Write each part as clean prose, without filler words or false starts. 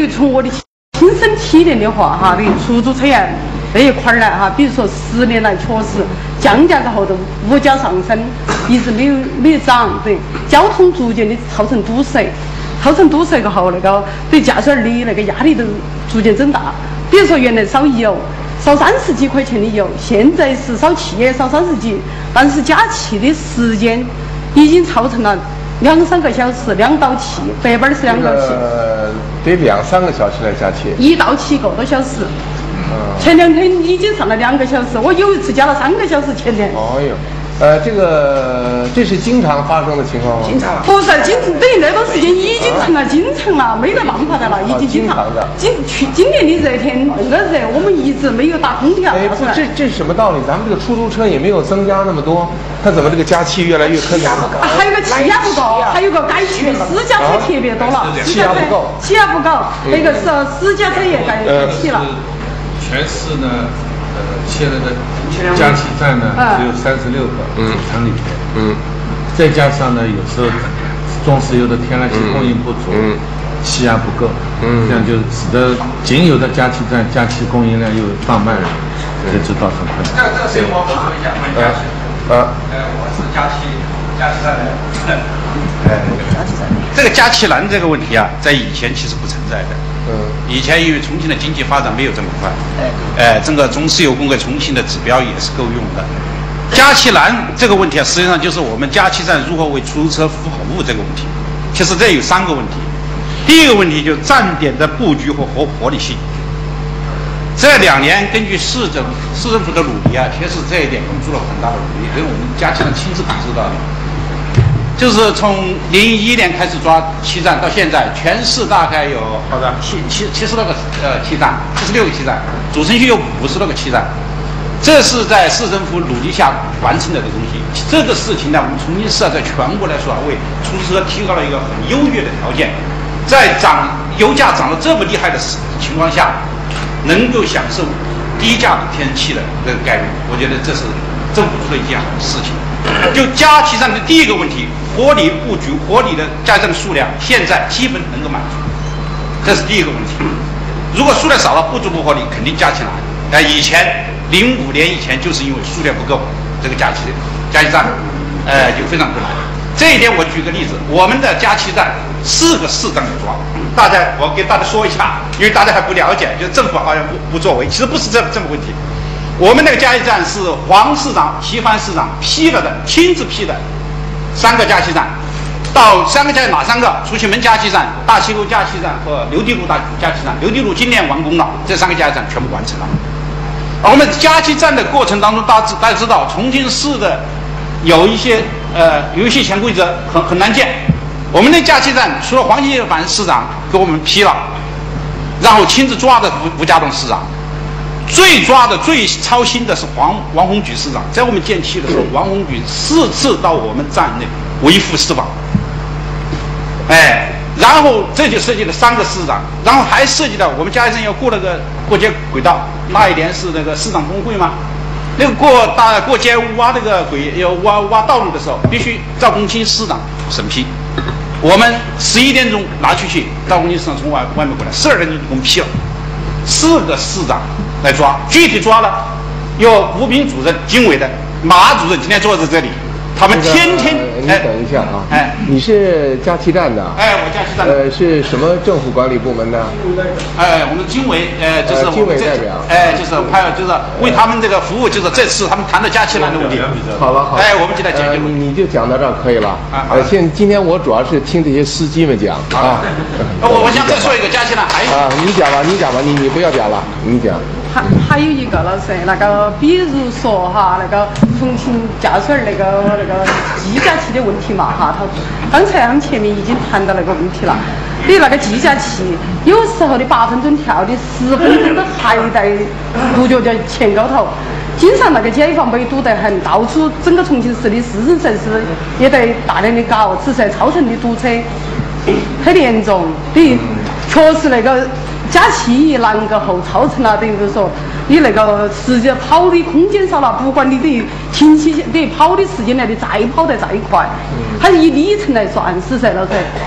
于从我的亲身体验的话哈，对出租车呀这一块儿来哈，比如说10年来确实降价过后的物价上升一直没有涨，对交通逐渐的造成堵塞。过后，那个对驾驶员的那个压力都逐渐增大。比如说，原来烧油烧30几块钱的油，现在是烧汽也烧30几，但是加气的时间已经超成了2、3个小时，2道气，白班是2道气。 得2、3个小时来加气。 1道气1个多小时。前2天已经上了2个小时，我有一次加了3个小时。前天。 哦哟。这是经常发生的情况吗？ 经常不是等于那段时间已经成了经常了，没得办法的了，已经经常的。今年的热天那个热，我们一直没有打空调。 这是什么道理？咱们这个出租车也没有增加那么多，它怎么这个加气越来越坑？ 还有个气压不够，还有个改气私家车特别多了， 气压不够， 那个是私家车也改气了。 全市呢，现在的加气站呢只有36个组成里面，再加上呢有时候中石油的天然气供应不足，气压不够，这样就使得仅有的加气站加气供应量又放慢了，这就造成困难。 这个事情我补充一下，我是加气站的，这个加气栏这个问题啊，在以前其实不存在的。以前因为重庆的经济发展没有这么快，整个中石油供给重庆的指标也是够用的。加气栏这个问题啊，实际上就是我们加气站如何为出租车服务这个问题。其实这有3个问题。第一个问题就是站点的布局和合理性。这2年根据市政府的努力啊，其实这一点我们做了很大的努力，因为我们加气站亲自感受到的。就是从01年开始抓气站到现在，全市大概有70多个气站，76个气站，主城区有50多个气站，这是在市政府努力下完成的东西。这个事情呢，我们重庆市在全国来说啊，为出租车提高了一个很优越的条件。在油价涨得这么厉害的情况下，能够享受低价的天然气的这个概率，我觉得这是政府做的一件好事情。就加气站的第一个问题，合理布局、合理的加气站的数量，现在基本能够满足，这是第一个问题。如果数量少了，布局不合理，肯定加气难。以前05年以前就是因为数量不够，这个加气站，就非常困难。这一点我举个例子，我们的加气站4个市长在抓，我给大家说一下，因为大家还不了解，就是政府好像不作为，其实不是这么问题。我们那个加气站是黄市长、齐帆市长批了的，亲自批的3个加气站。到3个加哪3个？出气门加气站、大西沟加气站和刘地路加气站。刘地路今年完工了，这3个加气站全部完成了。我们加气站的过程当中，大家知道，重庆市的有一些潜规则很难见。我们的加气站除了黄一凡市长给我们批了，然后亲自抓的吴家栋市长。最操心的是王洪举市长，在我们建气的时候，王洪举4次到我们站内维护释放，然后这就涉及了3个市长，然后还涉及到我们加气站要过那个过街轨道，那一年是那个市长峰会嘛，那个过街挖那个要挖道路的时候，必须赵公清市长审批，我们11点钟拿出去，赵公清市长从外面回来，12点钟就给我们批了，4个市长来抓，具体抓了，有吴斌主任、经委的，马主任今天坐在这里，他们天天。 你等一下啊，你是加气站的？ 我加气站的。 是什么政府管理部门的？ 我们经委，就是经委代表。 就是还有就是为他们这个服务，就是这次他们谈的加气站的问题。 好了， 我们就来解决。 你就讲到这儿可以了。今天我主要是听这些司机们讲啊。 我想再说一个加气站，还有你讲吧，你不要讲了，你讲。 还有一个老师，那个比如说哈，那个重庆驾驶员那个计价器的问题嘛哈，刚才他们前面已经谈到那个问题了。你那个计价器，有时候你8分钟跳，你10分钟都还在不觉得前高头。经常那个街坊被堵得很，到处整个重庆市的市政城市也得大量的搞，只是超城的堵车很严重。确实那个。加气一拦个后造成了，等于说你那个时间跑的空间少了，不管你得停息，得跑的时间来的再跑得再快，它是以里程来算是噻，老师。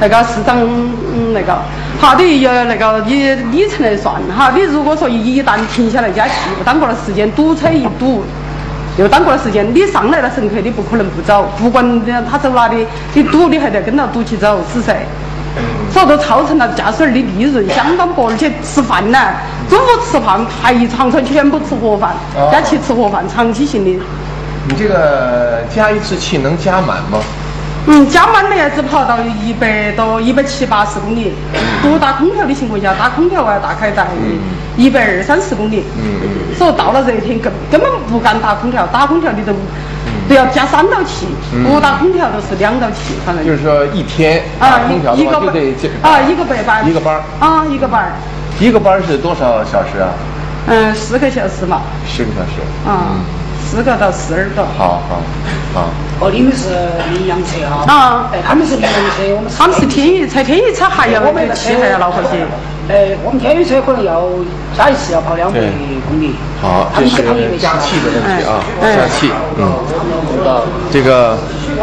那个市长那个，好，你要那个以里程来算哈，你如果说一旦停下来加气，又耽误了时间，堵车一堵。又耽误了时间，你上来了乘客，你不可能不走，不管他走哪里，你堵你还得跟着堵起走，是噻。所以都造成了驾驶员的利润相当薄，而且吃饭呢，中午吃饭排一长串全部吃盒饭，加气吃盒饭，长期性的。 你这个加一次气能加满吗？ 加满了只跑到100多、170、80公里。不打空调的情况下，打空调大概在120、30公里。所以到了热天根本不敢打空调，打空调你都要加3道气，不打空调都是2道气，反正。 就是说一天打空调的话就得一个白班。 一个班一个班。 一个班是多少小时啊 ？10个小时嘛。 10个小时。 4个到12个。 好。 你们是羚羊车哈？他们是羚羊车， 他们是天翼车还要那个气还要恼火些。 我们天翼车可能要加一次要跑200公里。 好，这是加气的问题啊，加气。这个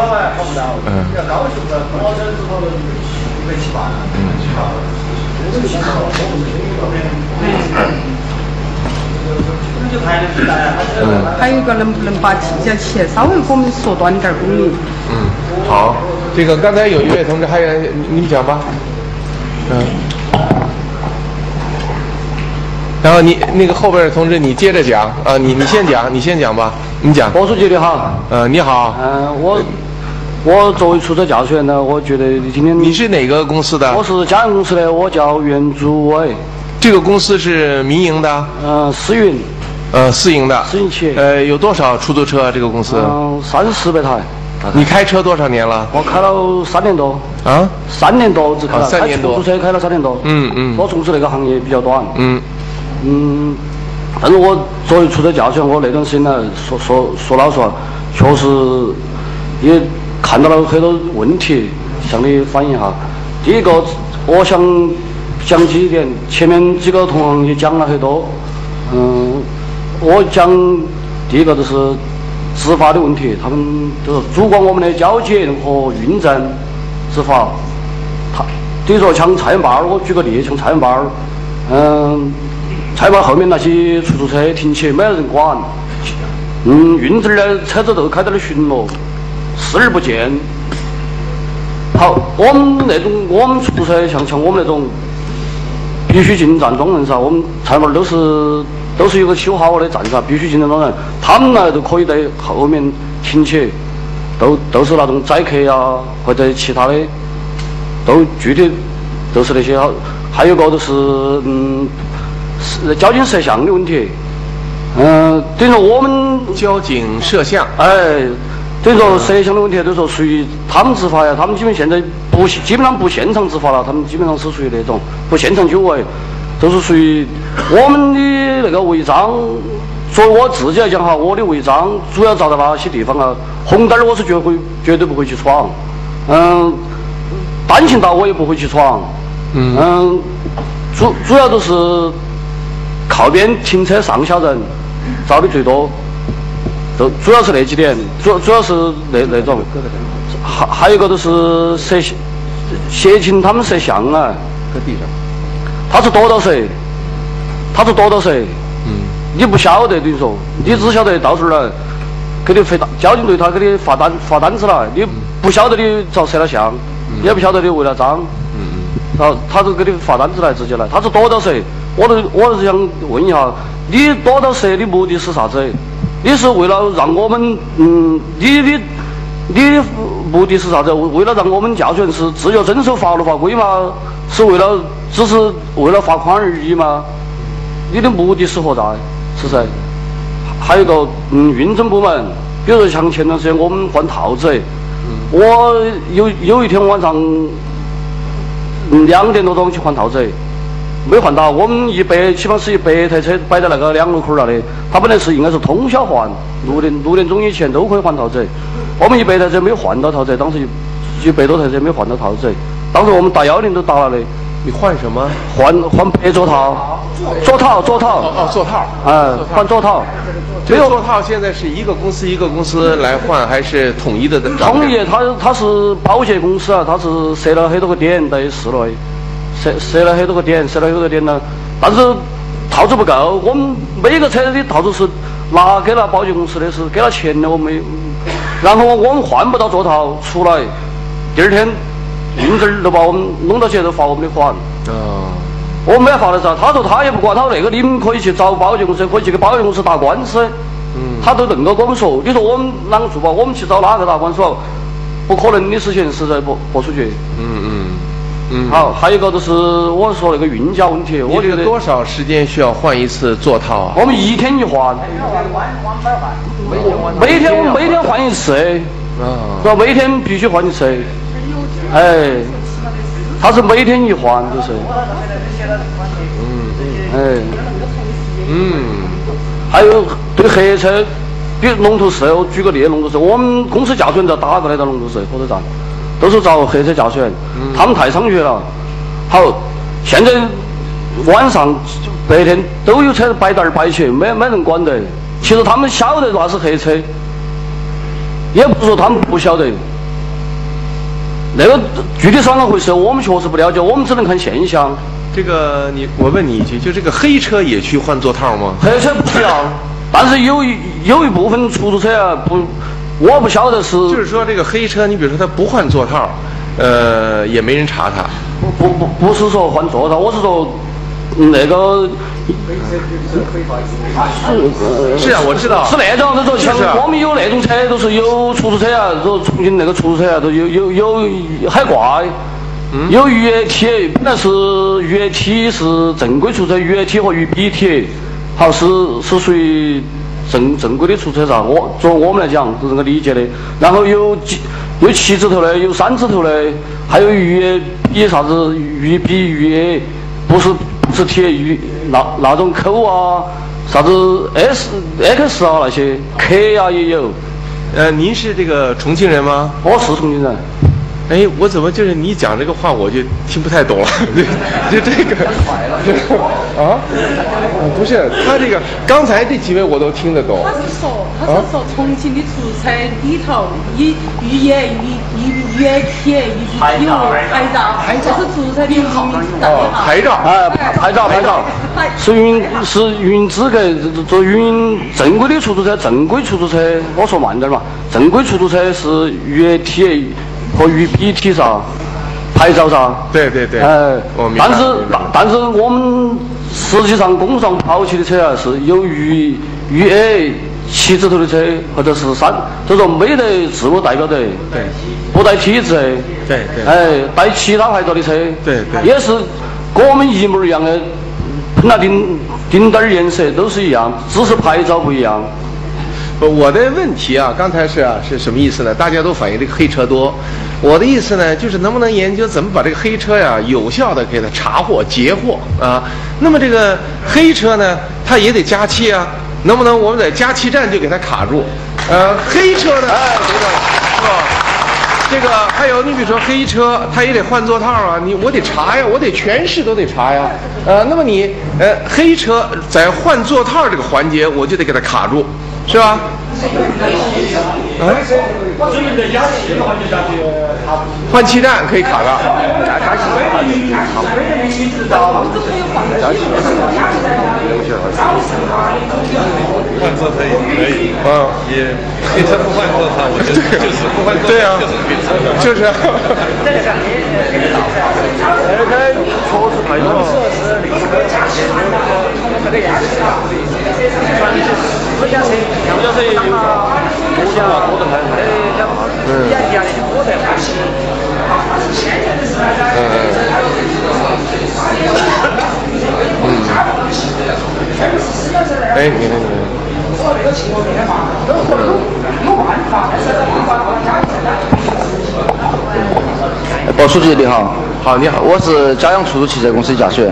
还有一个能不能把计价器稍微给我们缩短点公里？ 好，这个刚才有一位同志，还有你讲吧。然后你那个后边的同志，你接着讲啊，你先讲吧，你讲。 博书记你好。 你好。 我作为出租车驾驶员呢，我觉得今天。 你是哪个公司的？ 我是家人公司的，我叫袁祖伟。 这个公司是民营的？ 私营。 私营的。 私营企业。 有多少出租车？这个公司 ？30-40台。 你开车多少年了？ 我开了3年多。3年多只开了。 3年多。 出租车开了3年多。我从事那个行业比较短。但是我作为出租车驾驶员，我那段时间呢，说老实话，确实也看到了很多问题，向你反映一下。第一个，我想讲几点，前面几个同行也讲了很多。我讲第一个就是执法的问题，他们就是主管我们的交接和运证执法。比如说像菜园坝，我举个例，像菜园坝，菜园坝后面那些出租车停起没有人管，运证的车子都开在那巡逻，视而不见。好，我们出租车像我们那种必须进站桩人噻，我们菜园坝都是有个修好的站噻，必须进站桩人，他们呢都可以在后面停起，都是那种载客呀或者其他的，都具体都是那些。还有个就是交警摄像的问题。等于说我们交警摄像， 等于说摄像的问题，就是说属于他们执法呀，他们基本现在基本上不现场执法了，他们基本上是属于那种不现场就违，都是属于我们的那个违章。作为我自己来讲哈，我的违章主要找到哪些地方啊？红灯我是绝对不会去闯，单行道我也不会去闯，主要都是靠边停车上下人遭的最多，都主要是那几点，主要是那种，还有一个就是协勤他们摄像啊， 搁地上， 他是躲到谁？你不晓得，等于说，你只晓得到时候来给你交警队他给你发单子来，你不晓得你遭摄了像，也不晓得你违了章，然后他就给你发单子来直接来，他是躲到谁？我是想问一下，你躲到谁的目的是啥子？你是为了让我们你的目的是啥子？为了让我们驾驶员是自由遵守法律法规吗？是只是为了罚款而已吗？你的目的是何在？是噻？还有一个运证部门，比如说像前段时间我们换套子，我有一天晚上2点多钟去换套子，没换到。我们起码是100台车摆在那个2路口那里，它本来应该是通宵换，6点钟以前都可以换套子。我们100台车没换到套子，当时100多台车没换到套子。当时我们打110都打了的， 你换什么？ 换白座套，座套。 哦，座套。 换座套。 这个座套现在是一个公司一个公司来换，还是统一的？ 统一，它是保洁公司啊，它是设了很多个点在市内，设了很多个点呢。但是套子不够，我们每个车的套子是拿给了保洁公司的，是给了钱的，我们。然后我们换不到座套出来，第二天运证都把我们弄到起都罚我们的款。我没法的噻，他说他也不管，他说那个你们可以去找保洁公司，可以去给保洁公司打官司。他都恁个跟我们说，你说我们啷个做吧？我们去找哪个打官司？不可能的事情，实在拨出去。好，还有一个就是我说那个运价问题，我觉得多少时间需要换一次座套啊？ 我们一天一换，每天换一次，是吧？每天必须换一次，他是每天一换，就是，还有对黑车，比如龙头社，我举个例，龙头社，我们公司驾驶员在打过来到龙头社火车站，都是找黑车驾驶员，他们太猖獗了。好，现在晚上、白天都有车摆单摆起，没人管的。其实他们晓得那是黑车，也不是说他们不晓得。那个具体是啷个回事，我们确实不了解，我们只能看现象。 这个我问你一句，就这个黑车也去换座套吗？ 黑车不需要，但是有一部分出租车啊不，我不晓得是。 就是说这个黑车，你比如说他不换座套，也没人查他。 不是说换座套，我是说那个。 是啊，我知道。 是那种，就说像我们有那种车，都是有出租车啊，说重庆那个出租车啊，都有海挂。有粤 T， 本来是粤 T 是正规出租车，粤 T 和粤 BT， 好是属于正规的出租车噻。作为我们来讲是这个理解的。然后有7字头的，有3字头的，还有粤 B 啥子粤 B 粤，不是 T 那种口啊，啥子 X 啊那些 K 啊也有。 您是这个重庆人吗？ 我是重庆人。 哎，我怎么就是你讲这个话我就听不太懂了？就这个啊，不是他这个刚才这几位我都听得懂。 他是说重庆的出租车里头粤 T 粤 P 有牌照，这是出租车的运牌照。 牌照是运资格，做运正规的出租车，正规出租车我说慢点嘛，正规出租车是粤 T。和粤 BT 噻，牌照噻。对。但是我们实际上公路上跑起的车啊，是有粤 A 7字头的车，或者是就是说没得字母代表的。对。不带 T 字。对。带其他牌照的车。对。也是跟我们一模一样的，喷了顶灯颜色都是一样，只是牌照不一样。 我的问题啊，刚才是什么意思呢？大家都反映这个黑车多，我的意思呢，就是能不能研究怎么把这个黑车呀有效的给它查获截获啊？那么这个黑车呢，它也得加气啊，能不能我们在加气站就给它卡住？黑车呢，是吧？这个还有你比如说黑车，它也得换座套啊，我得查呀，我得全市都得查呀。那么你黑车在换座套这个环节，我就得给它卡住。是吧？换气站可以卡的。 换座车也可以。也黑车不换座车，我觉得就是不换座车。 对啊，就是。 确实太多。私家车也有，多的很。 哎，你看。 包书记你好。 好，你好， 我是嘉阳出租汽车公司的驾驶员。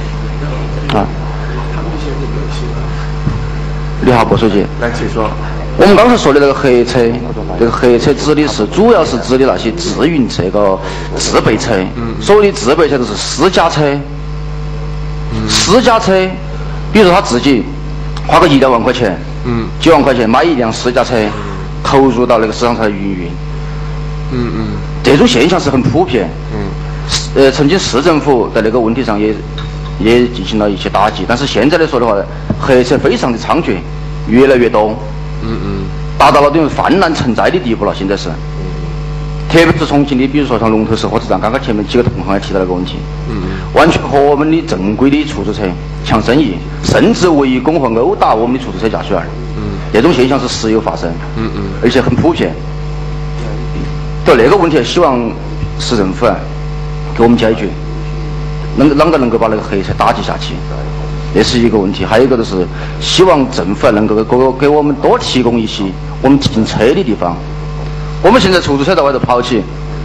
你好，薄书记。 来，请说。 我们刚才说的那个黑车，这个黑车指的是主要是指的那些自营这个自备车。所谓的自备车都是私家车。私家车，比如说他自己花个1-2万块钱，几万块钱买一辆私家车，投入到那个市场上来营运。这种现象是很普遍。曾经市政府在那个问题上也进行了一些打击，但是现在来说的话，黑车非常的猖獗，越来越多。达到了这种泛滥成灾的地步了。现在是，特别是重庆的，比如说像龙头市火车站，刚刚前面几个同行也提到那个问题，完全和我们的正规的出租车抢生意，甚至围攻和殴打我们的出租车驾驶员。这种现象是时有发生。而且很普遍。对那个问题，希望市政府给我们解决，啷个能够把那个黑车打击下去，这是一个问题。还有一个就是希望政府能够给我们多提供一些我们停车的地方。我们现在出租车在外头跑起，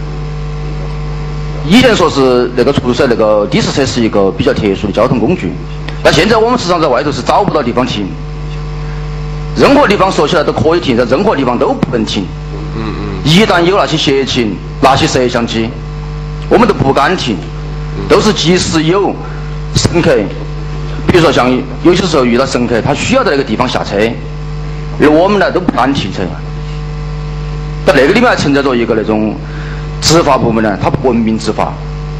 以前说是那个出租车那个的士车是一个比较特殊的交通工具，但现在我们时常在外头是找不到地方停，任何地方说起来都可以停，在任何地方都不能停。一旦有那些协勤拿起摄像机，我们都不敢停，都是即使有乘客，比如说像有些时候遇到乘客他需要在那个地方下车，而我们呢都不敢停车。在那个里面还存在着一个那种执法部门呢，他不文明执法，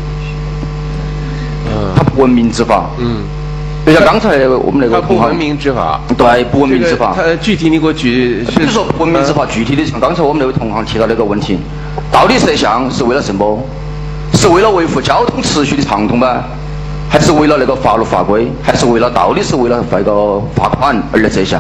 他不文明执法。就像刚才我们那个他不文明执法， 对，不文明执法。 他具体你给我举， 比如说不文明执法，具体的像刚才我们那位同行提到那个问题，到底摄像是为了什么？是为了维护交通秩序的畅通吗？还是为了那个法律法规？还是为了到底是为了那个罚款而来摄像？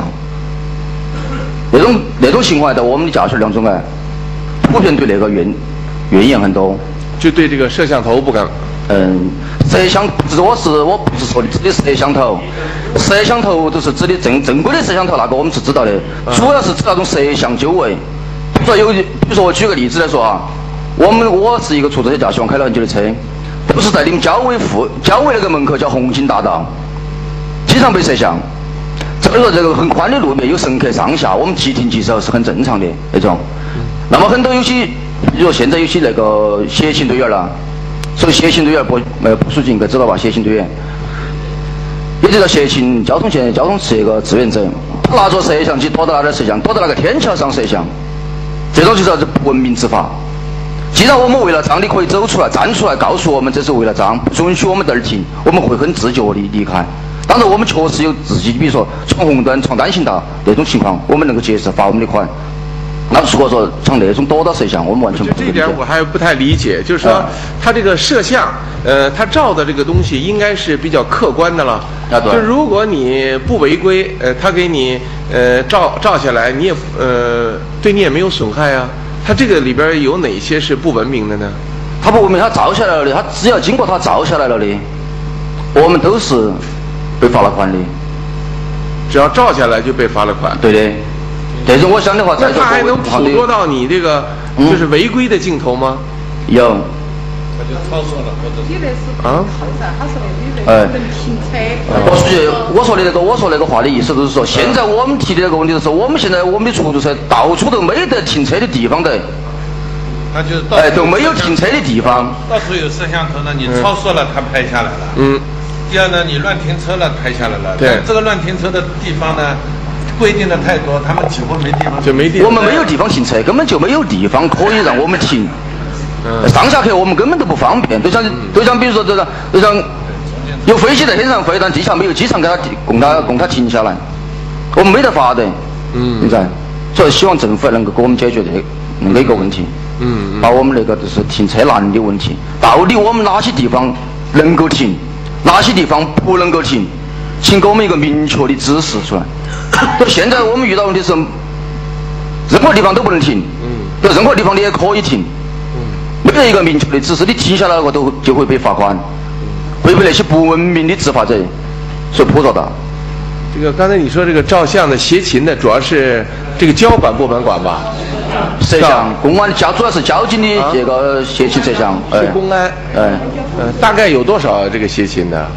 那种情况在我们的驾驶当中普遍对那个怨言很多， 就对这个摄像头不敢。 摄像我不是说的指的摄像头，摄像头都是指的正规的摄像头，那个我们是知道的，主要是指那种摄像周围。比如说我举个例子来说啊，我是一个出租车驾驶员，开了很久的车，都是在你们交委那个门口叫红景大道，经常被摄像。所以说这个很宽的路面有乘客上下，我们即停即收是很正常的那种。那么很多有些，比如说现在有些那个协勤队员了。所以协勤队员部书记应该知道吧？协勤队员也就叫协勤交通这个志愿者，他拿着摄像机躲到哪点摄像？躲到那个天桥上摄像，这种就叫做不文明执法。既然我们为了这样，你可以走出来站出来告诉我们这是为了这样，不允许我们在这儿停，我们会很自觉地离开。当然我们确实有自己，比如说闯红灯、闯单行道那种情况，我们能够接受罚我们的款。那如果说像那种躲到摄像，我们完全不理解。 这一点我还不太理解，就是说他这个摄像，他照的这个东西应该是比较客观的了。 对。 就如果你不违规，他给你照下来，你也对你也没有损害啊。他这个里边有哪些是不文明的呢？ 他不文明，他照下来了的，他只要经过他照下来了的，我们都是被罚了款的。 只要照下来就被罚了款。 对的。这种我想的话， 那他还能捕捉到你这个就是违规的镜头吗？ 有。 他就超速了，或者是啊？他说的能停车。 书记，我说那个话的意思就是说，现在我们提的这个问题是说，我们现在我们的出租车到处都没得停车的地方的。 他就都没有停车的地方。 到处有摄像头呢，你超速了，他拍下来了。第二呢，你乱停车了，拍下来了。 对。 这个乱停车的地方呢？规定的太多，他们几乎没地方， 就没地方。 我们没有地方停车，根本就没有地方可以让我们停。上下客我们根本都不方便，就像比如说就像有飞机在天上飞，但地下没有机场给他供他停下来，我们没得法的。现在，所以希望政府能够给我们解决那个一个问题。把我们那个就是停车难的问题，到底我们哪些地方能够停，哪些地方不能够停，请给我们一个明确的指示出来。就现在我们遇到问题是，任何地方都不能停，就任何地方你也可以停，没有一个明确的指示，你停下来的话就会被罚款，会被那些不文明的执法者所捕捉到。 这个刚才你说这个照相的协勤的，主要是这个交管部门管吧？ 摄像，公安主要是交警的这个协勤摄像， 是公安。大概有多少这个协勤的？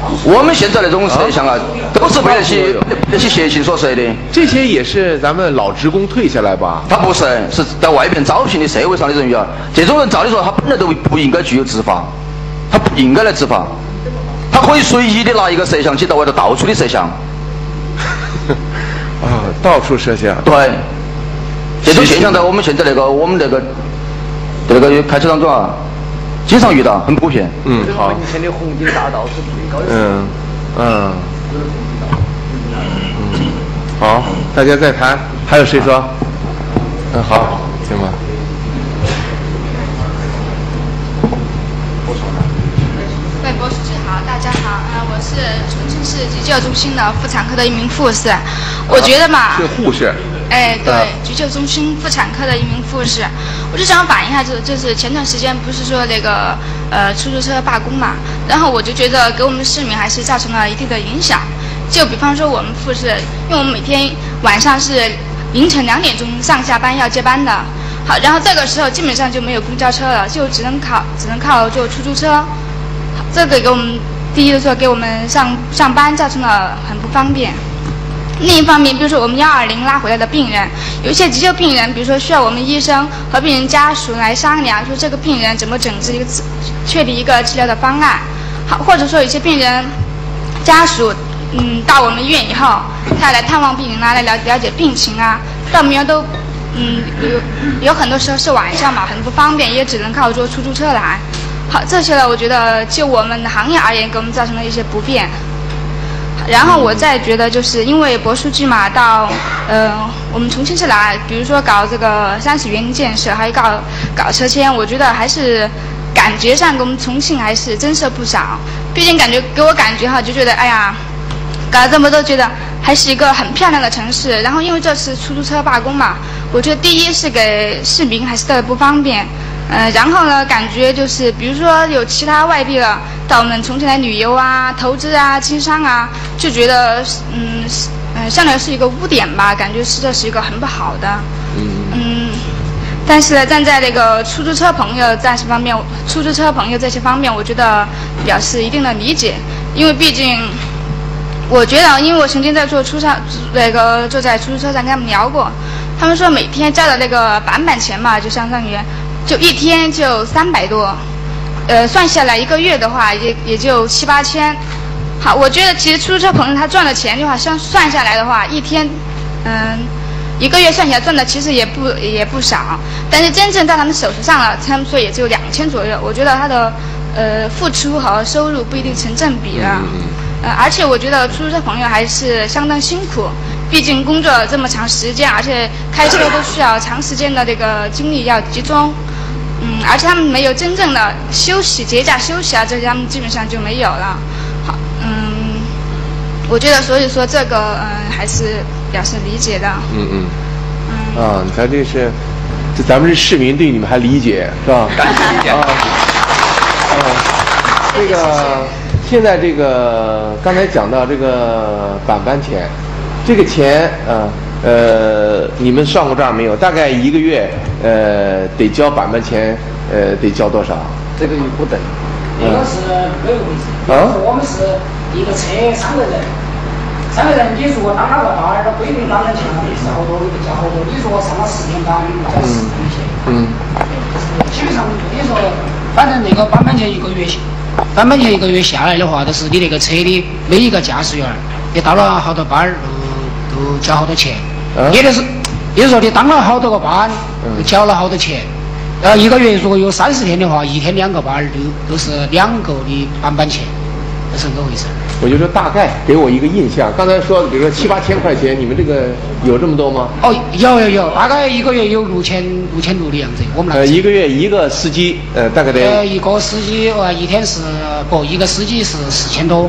我们现在那种摄像啊，都是被那些邪情所设的。 这些也是咱们老职工退下来吧？ 他不是，是在外面招聘的社会上的人员。这种人照理说，他本来都不应该具有执法，他不应该来执法，他可以随意的拿一个摄像机到外头到处的摄像。 啊，到处摄像。 对，这种现象在我们现在我们那个开车当中啊，经常遇到，很普遍。 好。 门前的红景大道是最高的。 好，大家再谈，还有谁说？好，行吧。 喂，博书记好，大家好，我是重庆市急救中心的妇产科的一名护士。我觉得嘛， 是护士。 哎，对，急救中心妇产科的一名护士，我就想反映一下，就是前段时间不是说那个出租车罢工嘛，然后我就觉得给我们市民还是造成了一定的影响。就比方说我们护士，因为我们每天晚上是凌晨2点钟上下班要接班的，好，然后这个时候基本上就没有公交车了，就只能靠坐出租车。这个给我们第一个说给我们上班造成了很不方便。另一方面，比如说我们120拉回来的病人，有一些急救病人，比如说需要我们医生和病人家属来商量，说这个病人怎么整治确立一个治疗的方案。好，或者说有些病人家属到我们医院以后，他来探望病人啊，来了解病情啊，到我们医院都有很多时候是晚上嘛，很不方便，也只能靠坐出租车来。好，这些呢，我觉得就我们的行业而言，给我们造成了一些不便。然后我再觉得，就是因为博书记嘛，到我们重庆市来，比如说搞这个30元建设，还有搞车签，我觉得还是感觉上跟我们重庆还是增色不少。毕竟给我感觉哈，就觉得哎呀，搞了这么多，觉得还是一个很漂亮的城市。然后因为这次出租车罢工嘛，我觉得第一是给市民还是带来不方便。然后呢，感觉就是比如说有其他外地的到我们重庆来旅游啊、投资啊、经商啊，就觉得相当于是一个污点吧，感觉这是一个很不好的。但是呢，站在那个出租车朋友这些方面，我觉得表示一定的理解，因为毕竟我觉得，因为我曾经在坐在出租车上跟他们聊过，他们说每天交的那个板钱嘛，就相当于就一天就300多，算下来1个月的话也就7、8千。好，我觉得其实出租车朋友他赚的钱的话，算下来的话，一天1个月算起来赚的其实也不少，但是真正到他们手上了，他们说也只有2000左右。我觉得他的付出和收入不一定成正比的。而且我觉得出租车朋友还是相当辛苦，毕竟工作这么长时间，而且开车都需要长时间的这个精力要集中。而且他们没有真正的休息、节假休息啊，这些他们基本上就没有了。好，我觉得所以说这个还是表示理解的。 你看这咱们是市民，对你们还理解是吧？ 感谢理解。 这个现在这个刚才讲到这个板钱，这个钱你们算过账没有？大概1个月得交板钱，得交多少？ 这个也不等。 这个是没有回事。我们是一个车3个人，3个人，你如果当那个班，他规定板钱是好多，就交好多。你如果上了10天班，你交10天钱。基本上你说，反正那个板钱1个月下来的话，都是你那个车的每一个驾驶员，你当了好多班都交好多钱。也就是说你当了好多个班，都交了好多钱。1个月如果有30天的话，一天2个班都是2个的板钱，这是怎么回事？ 我就说大概给我一个印象。刚才说，比如说7、8千块钱，你们这个有这么多吗？ 有，大概1个月有6000多的样子。我们 1个月一个司机，大概得一个司机一天一个司机是4000多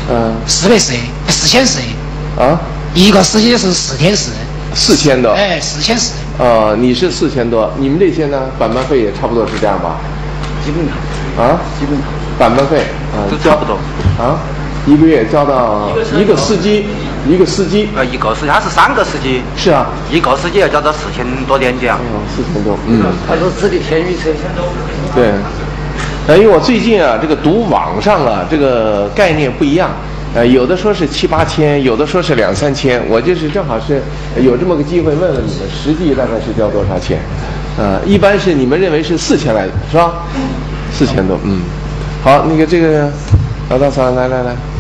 ，4000 啊， 一个司机是4天 4000多 ，4400。 你是4000多，你们这些呢？板费也差不多是这样吧？ 基本上。基本上。 板费都差不多。 1个月交到一个司机， 一个司机他是3个司机。 是啊， 一个司机要交到4000多点这样。 4000多。 他是指的天宇车。 对。 因为我最近啊，这个读网上啊，这个概念不一样，有的说是7、8千，有的说是2、3千，我就是正好是有这么个机会问问你们，实际大概是交多少钱？一般是你们认为是4000来的，是吧？4000多，好，那个这个老大嫂来，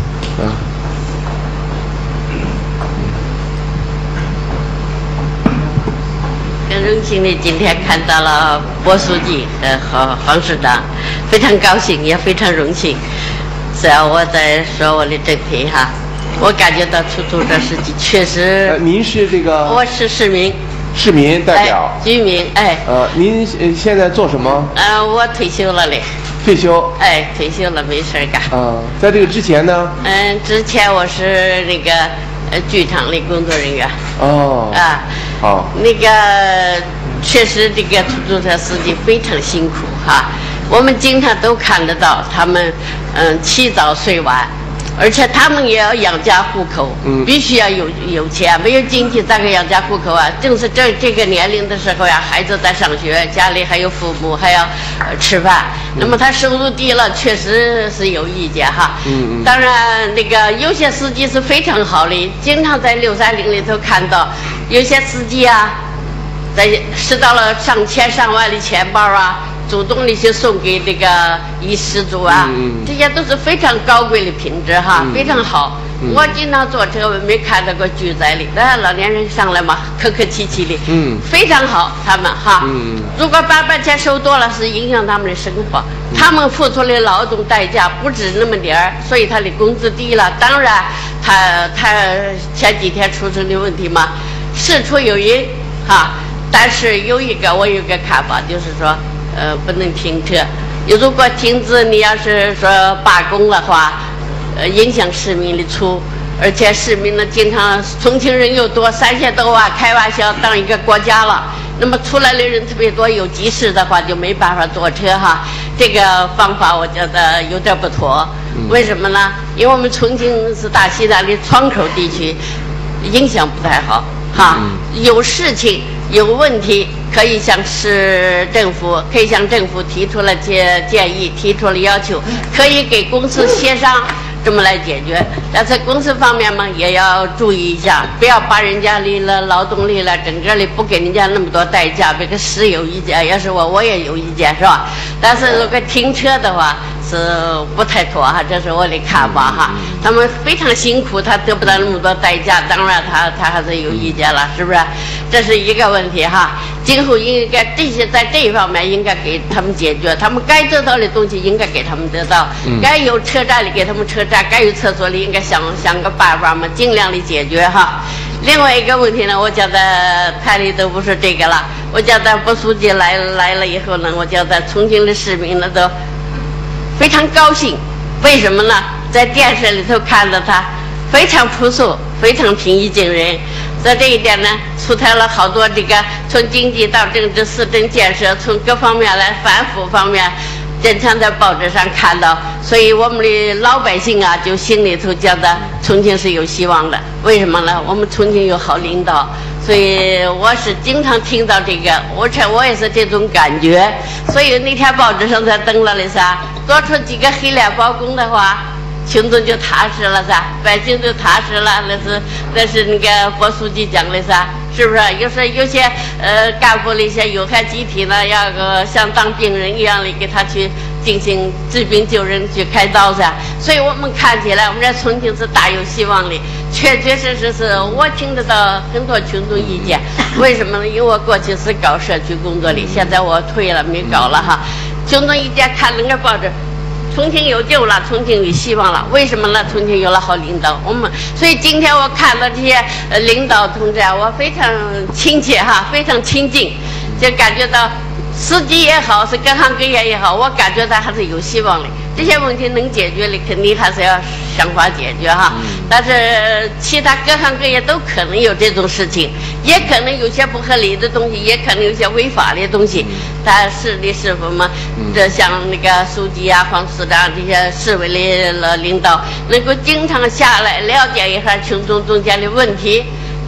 很荣幸的今天看到了波书记和黄市长，非常高兴，也非常荣幸。只要我在说我的正题哈，我感觉到出租车司机确实。 您是这个？ 我是市民代表。 居民您现在做什么？ 我退休了嘞。 退休？ 退休了没事干。 在这个之前呢？ 之前我是那个剧场的工作人员。 好。 那个确实这个出租车司机非常辛苦哈，我们经常都看得到他们起早睡晚，而且他们也要养家糊口，必须要有钱，没有经济咋个养家糊口啊？正是这个年龄的时候呀，孩子在上学，家里还有父母还要吃饭，那么他收入低了，确实是有意见哈。当然那个有些司机是非常好的，经常在630里头看到有些司机啊，在拾到了上千上万的钱包啊，主动的去送给这个遗失主啊，这些都是非常高贵的品质哈，非常好。我经常坐车，我没看到过拒载的，那老年人上来嘛，客客气气的，非常好，他们哈。如果把钱收多了，是影响他们的生活，他们付出的劳动代价不止那么点儿，所以他的工资低了。当然，他前几天出生的问题嘛，事出有因哈。但是我有一个看法，就是说，不能停车。如果停止，你要是说罢工的话，影响市民的而且市民呢，经常重庆人又多，3000多万，开玩笑当一个国家了。那么出来的人特别多，有急事的话就没办法坐车哈。这个方法我觉得有点不妥。为什么呢？因为我们重庆是大西南的窗口地区，影响不太好哈。有事情有问题，可以向政府提出了建议，提出了要求，可以给公司协商，这么来解决。但是公司方面嘛，也要注意一下，不要把人家的劳动力了，整个的不给人家那么多代价。这个是有意见，要是我也有意见，是吧？但是如果停车的话是不太妥哈，这是我的看法哈。他们非常辛苦，他得不到那么多代价，当然他还是有意见了，是不是？这是一个问题哈。今后应该在这一方面应该给他们解决，他们该得到的东西应该给他们得到，该有车站的给他们车站，该有厕所的应该想个办法嘛，尽量的解决哈。另外一个问题呢，我觉得谈的都不是这个了。我觉得波书记来了以后呢，我觉得重庆的市民呢都非常高兴。为什么呢？在电视里头看到他非常朴素，非常平易近人。在这一点呢，出台了好多这个从经济到政治、市政建设，从各方面来反腐方面，经常在报纸上看到，所以我们的老百姓啊，就心里头觉得重庆是有希望的。为什么呢？我们重庆有好领导，所以我是经常听到这个，我也是这种感觉。所以那天报纸上才登了的噻，多出几个黑脸包公的话，群众就踏实了噻，百姓就踏实了。那是那个波书记讲的噻，是不是？有些干部的一些有害集体呢，要像当病人一样的给他去进行治病救人，去开刀噻。所以我们看起来，我们在重庆是大有希望的。确实是我听得到很多群众意见。为什么呢？因为我过去是搞社区工作的，现在我退了，没搞了哈。群众意见看那个报纸。重庆有救了，重庆有希望了。为什么呢？重庆有了好领导，所以今天我看到这些领导同志啊，我非常亲切哈，非常亲近，就感觉到司机也好，是各行各业也好，我感觉到还是有希望的。这些问题能解决的，肯定还是要想法解决哈。但是其他各行各业都可能有这种事情，也可能有些不合理的东西，也可能有些违法的东西。但是否嘛？这像那个书记啊、黄市长这些市委的领导，能够经常下来了解一下群众中间的问题，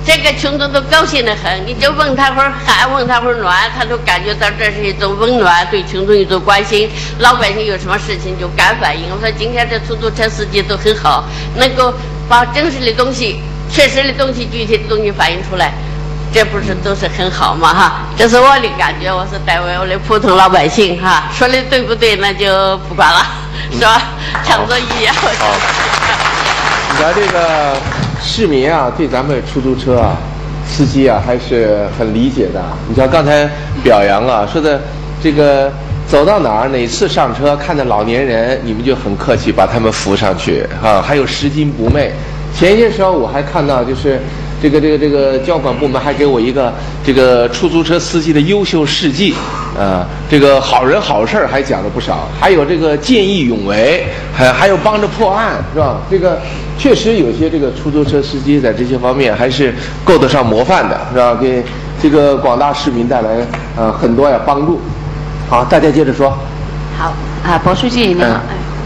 这个群众都高兴得很。你就问他会儿寒，问他会儿暖，他都感觉到这是一种温暖，对群众一种关心。老百姓有什么事情就敢反映。我说今天这出租车司机都很好，能够把真实的东西、确实的东西、具体的东西反映出来。这不是都是很好吗？哈，这是我的感觉，我是代表我的普通老百姓哈，说的对不对那就不管了，是吧？抢着一样。 好，咱这个市民啊，对咱们出租车啊、司机啊还是很理解的。你像刚才表扬啊，说的这个走到哪儿哪次上车看到老年人，你们就很客气把他们扶上去啊，还有拾金不昧。前些时候我还看到就是这个交管部门还给我一个这个出租车司机的优秀事迹，这个好人好事还讲了不少，还有这个见义勇为，还有帮着破案，是吧？这个确实有些这个出租车司机在这些方面还是够得上模范的，是吧？给这个广大市民带来很多帮助。好，大家接着说。 好啊，薄书记你好。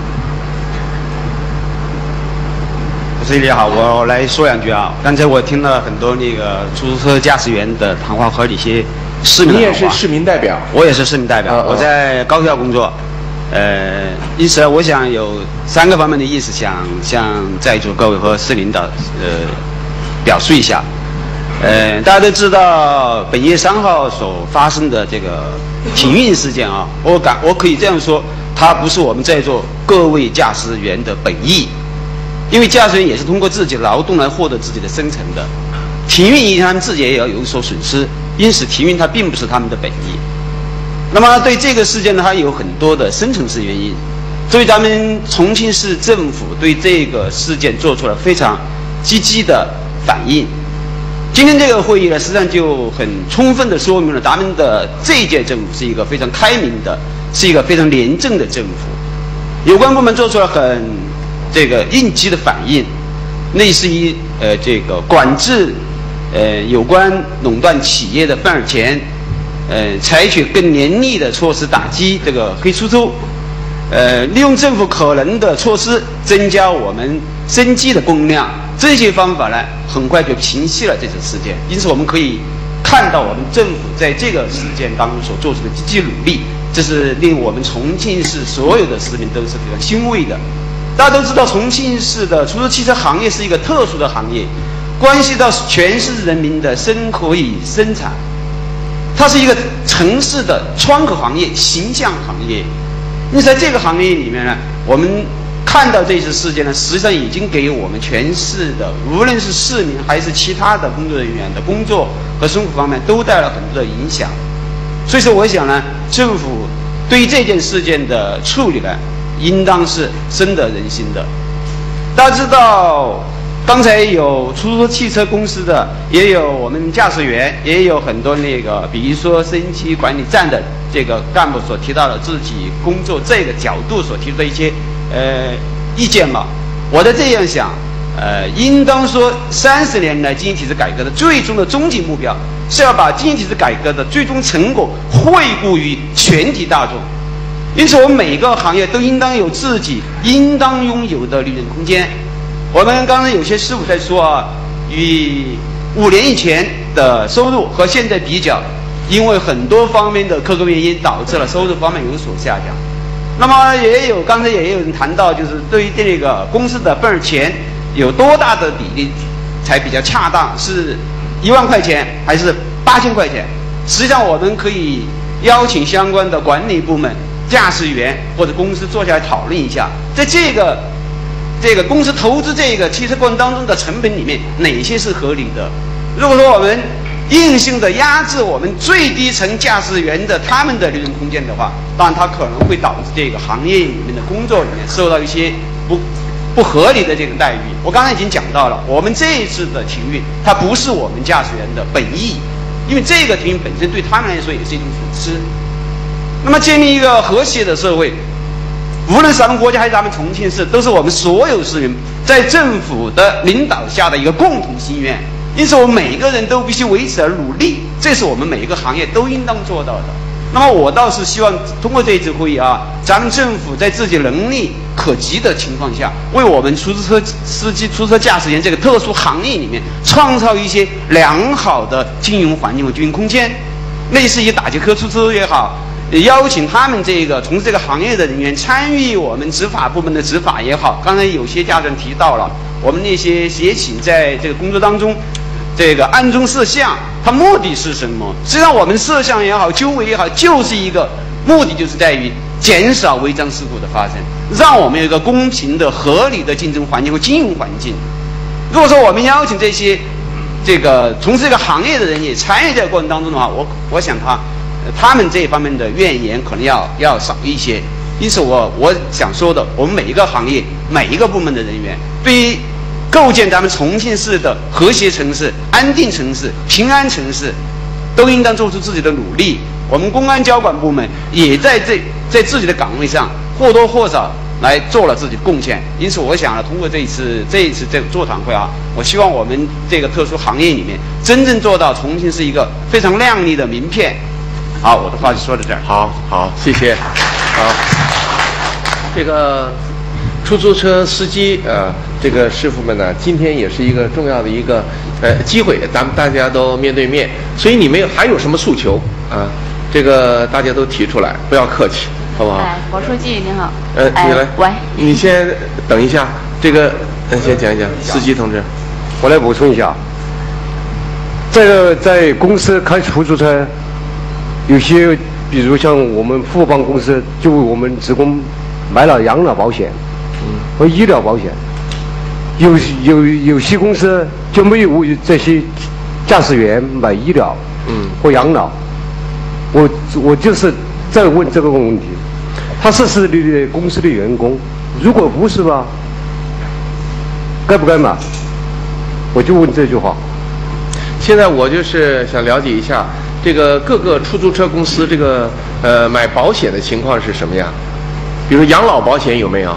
主席你好，我来说两句啊。刚才我听了很多那个出租车驾驶员的谈话和一些市民的谈话。 你也是市民代表？ 我也是市民代表，我在高校工作。因此我想有3个方面的意思想向在座各位和市领导表述一下。大家都知道本月3号所发生的这个停运事件啊，我可以这样说，它不是我们在座各位驾驶员的本意。因为驾驶员也是通过自己的劳动来获得自己的生存的，停运他们自己也要有所损失，因此停运它并不是他们的本意。那么对这个事件呢，它有很多的深层次原因，所以咱们重庆市政府对这个事件做出了非常积极的反应。今天这个会议呢，实际上就很充分地说明了咱们的这一届政府是一个非常开明的，是一个非常廉政的政府。有关部门做出了很这个应急的反应，类似于这个管制有关垄断企业的份儿钱，采取更严厉的措施打击这个黑出租，利用政府可能的措施增加我们生机的供量，这些方法呢很快就平息了这次事件。因此我们可以看到我们政府在这个事件当中所做出的积极努力，这是令我们重庆市所有的市民都是非常欣慰的。大家都知道，重庆市的出租汽车行业是一个特殊的行业，关系到全市人民的生活与生产。它是一个城市的窗口行业、形象行业。因此，在这个行业里面呢，我们看到这次事件呢，实际上已经给我们全市的，无论是市民还是其他的工作人员的工作和生活方面，都带来了很多的影响。所以说，我想呢，政府对于这件事件的处理呢，应当是深得人心的。大家知道，刚才有出租汽车公司的，也有我们驾驶员，也有很多那个，比如说升级管理站的这个干部所提到的自己工作这个角度所提出的一些意见嘛。我在这样想，应当说30年来经济体制改革的最终的终极目标，是要把经济体制改革的最终成果惠顾于全体大众。因此，我们每个行业都应当有自己应当拥有的利润空间。我们刚才有些师傅在说啊，与5年以前的收入和现在比较，因为很多方面的客观原因导致了收入方面有所下降。那么刚才也有人谈到，就是对于这个公司的份儿钱有多大的比例才比较恰当，是1万块钱还是8000块钱？实际上，我们可以邀请相关的管理部门、驾驶员或者公司坐下来讨论一下，在这个公司投资这个汽车过程当中的成本里面，哪些是合理的？如果说我们硬性的压制我们最低层驾驶员的他们的利润空间的话，当然它可能会导致这个行业里面的工作里面受到一些不合理的这种待遇。我刚才已经讲到了，我们这一次的停运，它不是我们驾驶员的本意，因为这个停运本身对他们来说也是一种损失。那么建立一个和谐的社会，无论是咱们国家还是咱们重庆市，都是我们所有市民在政府的领导下的一个共同心愿。因此，我们每个人都必须为此而努力，这是我们每一个行业都应当做到的。 那么我倒是希望通过这一次会议啊，咱们政府在自己能力可及的情况下，为我们出租车司机、出租车驾驶员这个特殊行业里面创造一些良好的经营环境和经营空间，类似于打击客出租也好，邀请他们这个从事这个行业的人员参与我们执法部门的执法也好。刚才有些家长提到了，我们那些也请在这个工作当中这个暗中摄像，它目的是什么？实际上我们摄像也好，纠违也好，就是一个目的，就是在于减少违章事故的发生，让我们有一个公平的、合理的竞争环境和经营环境。如果说我们邀请这些这个从事这个行业的人也参与在过程当中的话，我想他们这方面的怨言可能要少一些。因此我想说的，我们每一个行业、每一个部门的人员，对于构建咱们重庆市的和谐城市、安定城市、平安城市，都应当做出自己的努力。我们公安交管部门也在自己的岗位上或多或少来做了自己的贡献。因此，我想呢，通过这一次这个座谈会啊，我希望我们这个特殊行业里面真正做到重庆是一个非常亮丽的名片。好，我的话就说到这儿。 好，谢谢。好，这个出租车司机这个师傅们呢，今天也是一个重要的一个机会，咱们大家都面对面，所以你们还有什么诉求啊？这个大家都提出来，不要客气，好不好？ 博书记您好。 你来， 喂， 你先等一下，这个先讲一讲，司机同志， 我来补充一下，在公司开出租车，有些比如像我们富邦公司就为我们职工买了养老保险和医疗保险，有些公司就没有为这些驾驶员买医疗或养老。我就是在问这个问题，他是你的公司的员工，如果不是吧，该不该买？我就问这句话。 现在我就是想了解一下这个各个出租车公司这个买保险的情况是什么样？比如养老保险有没有？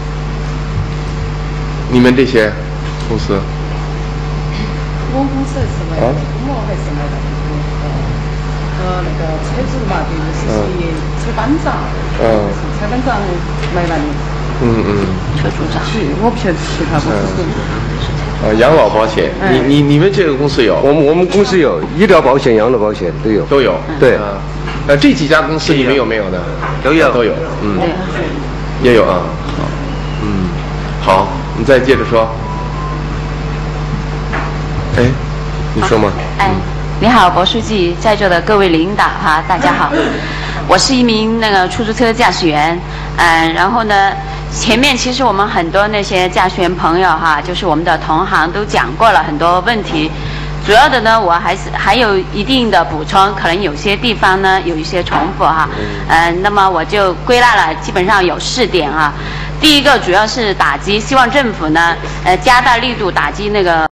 你们这些公司？ 我公司是买的，我还是买的。那个车主嘛，就是属于车班长，车班长买完的。 车主长。 我不晓得其他公司。 养老保险，你们这个公司有？ 我们公司有医疗保险、养老保险都有。 都有。 对。 这几家公司你们有没有呢？ 都有。 也有啊。好，好，你再接着说。你说嘛。 你好，博书记，在座的各位领导哈，大家好。我是一名出租车驾驶员，然后呢，前面其实我们很多那些驾驶员朋友哈，就是我们的同行都讲过了很多问题。主要的呢，我还有一定的补充，可能有些地方呢有一些重复哈。那么我就归纳了，基本上有4点啊。第一个主要是打击，希望政府呢加大力度打击